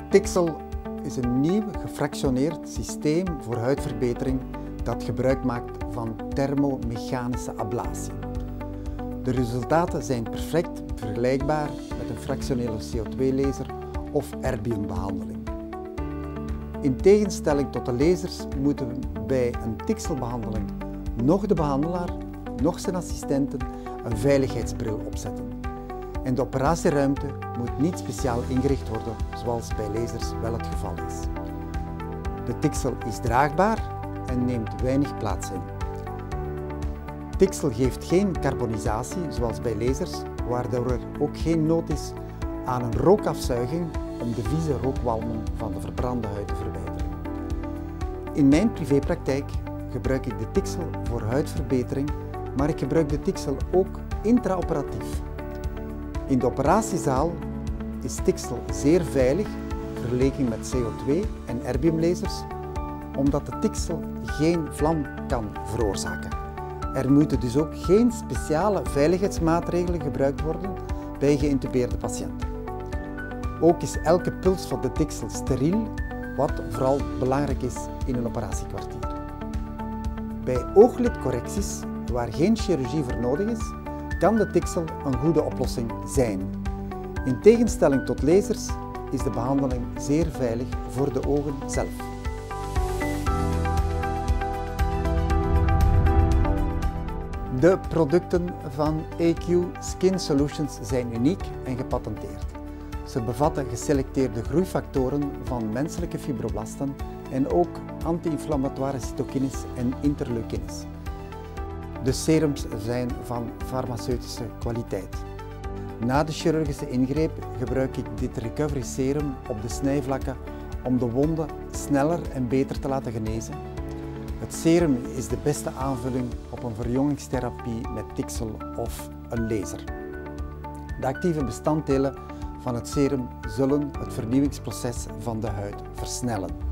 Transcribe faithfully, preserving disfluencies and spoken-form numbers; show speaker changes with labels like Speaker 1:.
Speaker 1: Tixel is een nieuw gefractioneerd systeem voor huidverbetering dat gebruik maakt van thermomechanische ablatie. De resultaten zijn perfect vergelijkbaar met een fractionele C O twee laser of erbiumbehandeling. In tegenstelling tot de lasers moeten we bij een Tixel-behandeling nog de behandelaar, nog zijn assistenten een veiligheidsbril opzetten. En de operatieruimte moet niet speciaal ingericht worden, zoals bij lasers wel het geval is. De Tixel is draagbaar en neemt weinig plaats in. Tixel geeft geen carbonisatie, zoals bij lasers, waardoor er ook geen nood is aan een rookafzuiging om de vieze rookwalmen van de verbrande huid te verwijderen. In mijn privépraktijk gebruik ik de Tixel voor huidverbetering, maar ik gebruik de Tixel ook intraoperatief. In de operatiezaal is Tixel zeer veilig vergeleken met C O twee en erbiumlasers, omdat de Tixel geen vlam kan veroorzaken. Er moeten dus ook geen speciale veiligheidsmaatregelen gebruikt worden bij geïntubeerde patiënten. Ook is elke puls van de Tixel steriel, wat vooral belangrijk is in een operatiekwartier. Bij ooglidcorrecties, waar geen chirurgie voor nodig is, kan de Tixel een goede oplossing zijn. In tegenstelling tot lasers is de behandeling zeer veilig voor de ogen zelf. De producten van A Q Skin Solutions zijn uniek en gepatenteerd. Ze bevatten geselecteerde groeifactoren van menselijke fibroblasten en ook anti-inflammatoire cytokines en interleukines. De serums zijn van farmaceutische kwaliteit. Na de chirurgische ingreep gebruik ik dit recovery serum op de snijvlakken om de wonden sneller en beter te laten genezen. Het serum is de beste aanvulling op een verjongingstherapie met Tixel of een laser. De actieve bestanddelen van het serum zullen het vernieuwingsproces van de huid versnellen.